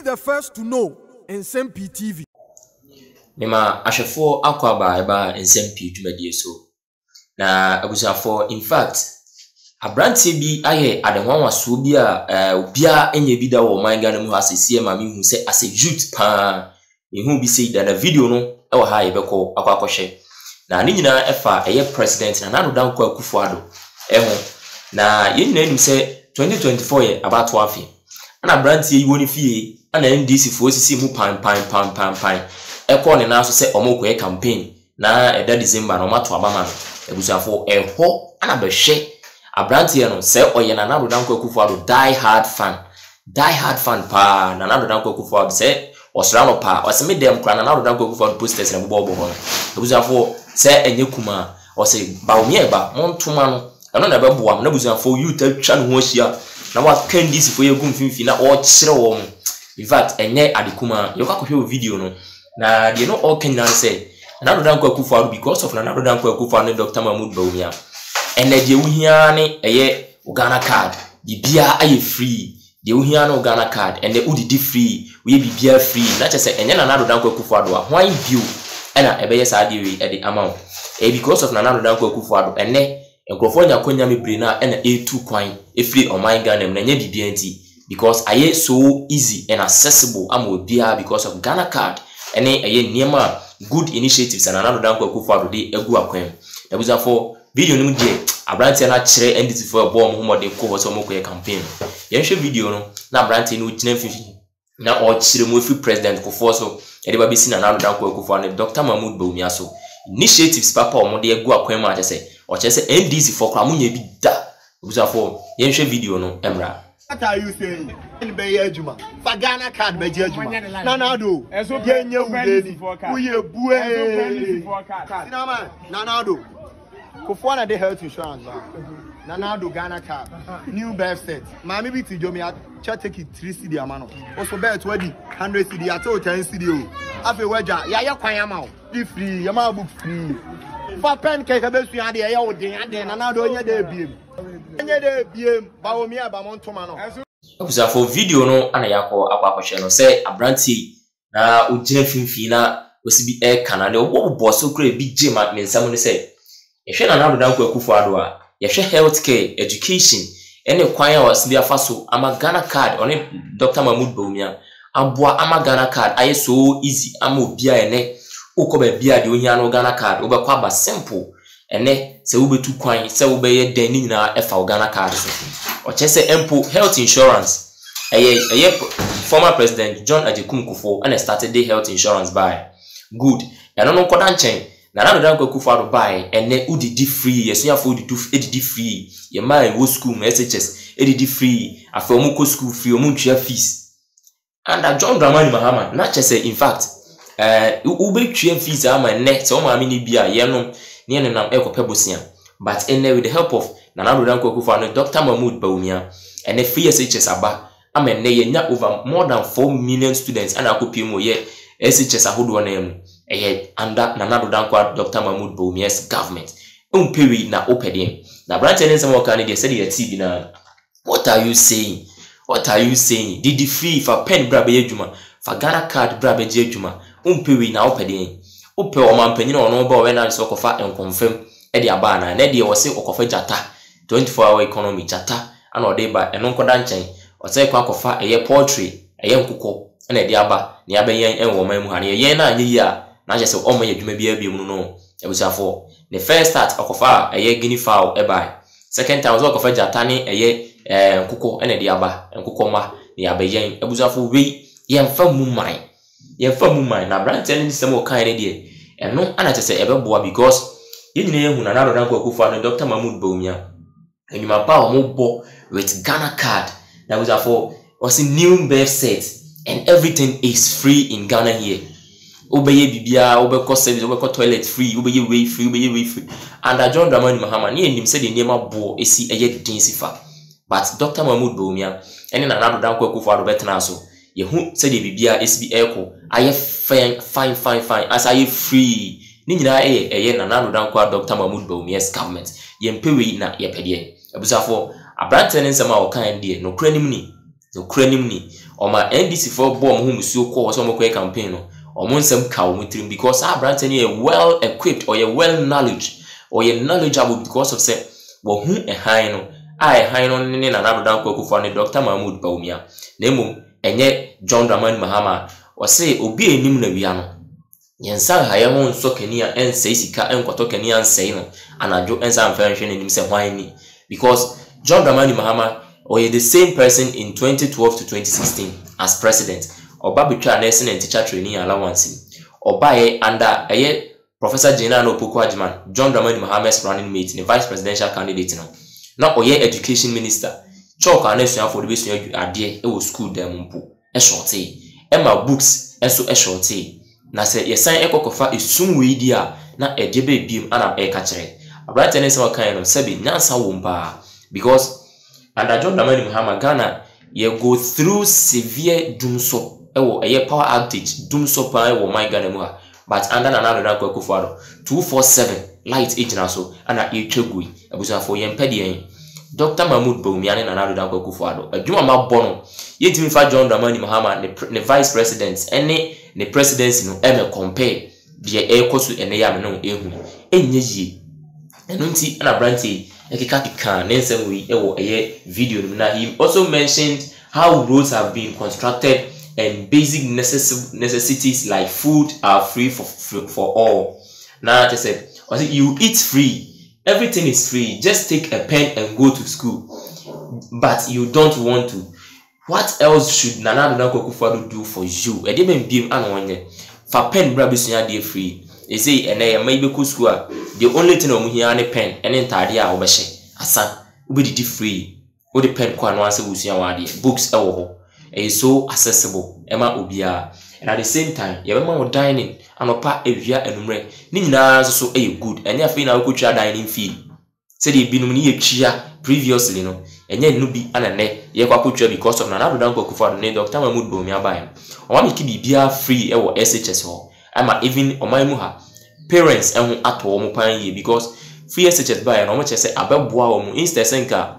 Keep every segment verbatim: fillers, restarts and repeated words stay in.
the first to know in S M P T V. Nema ashefo akwaba eba S M P dwumadie so. Na abusafo in fact abrantie bi aye adenwanwaso bi a obia enye bi da wo man Ghana mu asese ma me hu se ase youth pa ehu bi sei da na video no e wo ha yebekọ akwakohwe na ani nyina efa eye president na nanu danko Akufo-Addo ehu na yen na nim se twenty twenty-four ye abato afi ana abrantie yi woni fie ana N D C fo sisi mu pan pan pan pan pan ekọ ne na so se omokọ e campaign na eda December no mato abama no ebusafo eho ana behwe abrantie no se oye na nanu danko Akufo-Addo die hard fan die hard fan pa na nanu danko Akufo-Addo se osra no pa oseme dem kra na nanu danko Akufo-Addo posters na bobo bobo ebusafo se enye kuma o se baomi eba montoma no eno na beboa na busafo youth atwa no ho ahia na wa kan disi fo yegum finfi na o kire wo in fact enye adekuma yoka kohwe video no na de no all kan na say nanu danko Akufo-Addo because of nanu danko Akufo-Addo Doctor Mahmoud Bawumia ene de wuhia ne eye Ghana card bibia aye free de wuhia no Ghana card ene udidi free we bibia free na chese enye nanu danko Akufo-Addo a hwan view ena ebeye sa de we e de amount e because of nanu danko Akufo-Addo ene enkrofo nya konya mebre na ena e two kwan e free on my Ghana na nya bibia nti because aye so easy and accessible am obia because of Ghana card ene eye niema good initiatives and nanu danko Akufo-Addo de egu akwan na buzafo video nim de abrantie na kire N D C for bo mo mo de ko ho so mo ko campaign ye hwe video no na abrantie no gina fifi na o kire mo fi president ko fo so e de ba be si na nanu danko Akufo-Addo Doctor Mahmoud Bawumia so initiatives papa o mo de egu akwan ma chese o chese N D C for kwa munya bi da buzafo ye hwe video no emra. What are you saying? In Bayajuma, for Ghana card Bayajuma. Nanado, Yenya Udeni, Uye Bue, Sinama, Nanado, Kofwana de health insurance, Nanado Ghana card, new birth set. Mammy B T Jomi, I take it three C D amano. Also, bear twenty, hundred C D, I told ten C D. After Waja, Yaya Kwayama, the free, Yama book free. For pancake, I bet you had the air, and then another year beam. For video no ana yakọ akwakohwe no say abrantie na ogina finfi na osibi e kana ne obo so kra bi jema mensam no say yehwe na nanu danko Akufo-Addo a yehwe healthcare education ene kwan a osibi afaso ama Ghana card one Doctor Mahmoud Bawumia aboa ama Ghana card aye so easy ama obia ene ukoba bia de ohia no Ghana card obekwa aba simple ene se wo betu kwan se wo be ye dan ni nyina efa Ghana card so o chese empo health insurance eye eye former president John Ajekum Kufuor and started the health insurance by good ya no no koda nchen na nanu danko Akufo-Addo by ene udidi free yeso ya fo udidi edidi free ye mai wo school ma S H S edidi free afa omu ko school free omu ntwa fees and John Dramani Mahama na chese in fact eh uh, ube twa fees ama ne se o ma mi ni bia ye no ne ne nam ekope bosia but ene with the help of nanu danko Akufo-Addo Doctor Mahmoud Bawumia ene free S H S aba ama ne ye nya over more than four million students ana akopiem ye S H S ahodo na emu eye under nanu danko Doctor Mahmoud Bawumia's government umpewi na opediem na branch ene nsem oka ne de se de T V na what are you saying what are you saying did the free for pen bra be adwuma for Ghana card bra be je adwuma umpewi na opediem upe o mampanyina ono ba we na so kofa enconfirm e de aba na na de o se okofa jata twenty-four hour economy jata ana ode ba eno nkoda nchen o se kwa kofa eye poultry eye nkukọ na de aba ne abayen enwo man mu ha ne yen na anyi a na je se o ma yadwuma bia bia mu no ebusafo the first start okofa eye guinea fowl e ba second time so okofa jata ne eye nkukọ na de aba nkukọ ma ne abayen ebusafo we yemfa mu man yemfa mu man na branch any system o kan ne de eno ana chese ebeboa because yenyina yehu na nanu danko Akufo-Addo Doctor Mahmoud Bawumia enyuma pa o mo bo with Ghana card that was for was new birth set and everything is free in Ghana here obeye bibia obeko service obeko toilet free obeye way free obeye way free and John Dramani Mahama ne enim se de niema bo esi eye din sifa but Doctor Mahmoud Bawumia ene na nanu danko Akufo-Addo betena so yehu se de bibia S B eko aye fine fine fine fine as aye free ni nyina eye eye na nanu danko Doctor Mahmoud Bawumia's government yempewi na yepede abusafo abrante ne nsema o kan de no kura nim ni the cranim ni oma N D C for bomb whom so call so mo campaign no omo nsem ka wo trim because Abrante ni well equipped or well knowledge or ye knowledgeable because of say wo hu e han no a e han no ne Nana Addo Dankwa Akufo-Addo ne Doctor Mahmoud Bawumia na emom enye John Dramani Mahama o say obi enim na wia no yensa ha ye ho nso kania ensei sika enkwato kania ensei no anajo ensa amfa nhwe nenim se hwan ni because John Dramani Mahama or the same person in twenty twelve to twenty sixteen as president oba betwa nursing and teacher training allowance oba ye under eye Professor General Opoku Agyemang John Dramani Mahama's running mate the vice presidential candidate no na oye education minister chalk and esuan for the besu ade e wo school dem mpo e shorty e ma books enso e shorty na se yesan ekokofa esum we dia na edebe biem ana e ka kire Abrante ne se wakan no sebi nyansa wo mpa because under John Dramani Mahama Ghana ye go through severe doomso ewo eye power outage doomso pa ewo my Ghana mu ha but under Nana Addo Dankwa Akufo-Addo two forty-seven light age so ana e twegui abusa for ye mpede yen Doctor Mahmoud Bawumia ne Nana Addo Dankwa Akufo-Addo adwuma ma bono yetimi fa John Dramani Mahama ne, ne vice president ene ne presidency no eme compare de e koso ene ya me no ehu enye yie eno nti ana Abrante ekeka kika nensem we ewo eye video no na he also mentioned how roads have been constructed and basic necess necessities like food are free for for, for all. Now I said, you eat free, everything is free, just take a pen and go to school, but you don't want to. What else should Nana Addo Dankwa Akufo-Addo do for you? E dey ben biem an wonye fa pen bra besunya dey free. They say and I may be go school. The only thing omu here ne pen and entire a obehye asa ubedi free. O the pen kwa no anse wusunya wade books e wo ho. Is so accessible ema obia and at the same time ye be ma wo dining anopa ewia enumre ni nyina so e good enya afi na wo kotwa dining fee se de binum ni ye twia previously no enya nu bi anane ye kwa kotwa because of Nana Addo Dankwa Akufo-Addo ne Doctor Mahmoud Bawumia bai o wa miki bibia free e wo S H S ho ama even oman mu ha parents ehun ato wo mo pan ye because free S H S bai no mo che se abeboa wo mo instead senka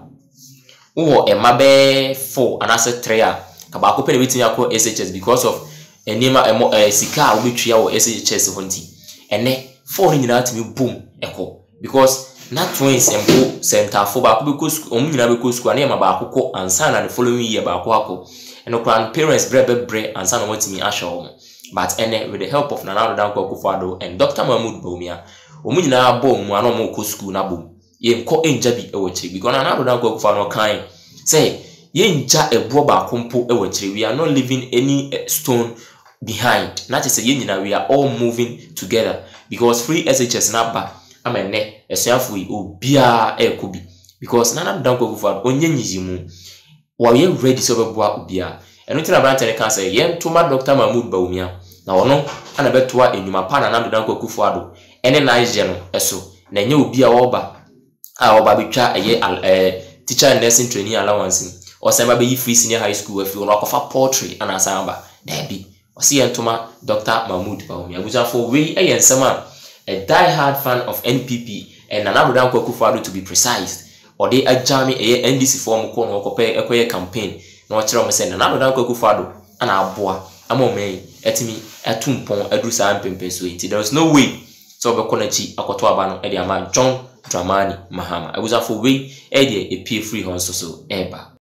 wo emabe four anase three a kabako pele wetin yakọ S H S because of enema emo sika a obetwa wo S H S honti ene four ni nyina atimi boom eko because na twins empo center for ba ko be ko school omu nyina be ko school na ema ba akoko ansa na the following year ba akọ akọ eno kwan parents bre bre bre ansa na watimi ahwe but ene with the help of Nana Addo Dankwa Akufo-Addo and Doctor Mahmoud Bawumia omu nyina abo mu ano mo ko school na bom ye nko enjabi ewo chi because Nana Addo Dankwa Akufo-Addo kan say yenja ebo ba kompo e wachire we are not leaving any uh, stone behind na say yenyina we are all moving together because free S H S na ba amene esuafo yi obia e kobi because Nana Addo Dankwa Akufo-Addo onye nyizimu wa we ready so beboa obia eno tina Abrante ne kan say yen toma Doctor Mahmoud Bawumia na ono ana betoa enuma pa Nana Addo Dankwa Akufo-Addo ene na ije no eso na nye obia wo ba a wo ba betwa eye eh, teacher and nursing training allowance or sema be free senior high school if you no akofa poultry and asamba there be o see entoma Doctor Mahmoud Bawumia abuja for we e yensema a die hard fan of N P P and Nana Addo Dankwa Akufo-Addo to be precise or they ajami e N D C form ko no okope ekoye campaign no kire o say Nana Addo Dankwa Akufo-Addo ana aboa amome etimi etumpon edusa mpempe so it there is no way so be konachi akoto aba no e dey ama John Dramani Mahama abuja for we e dey e pay free hon so so eba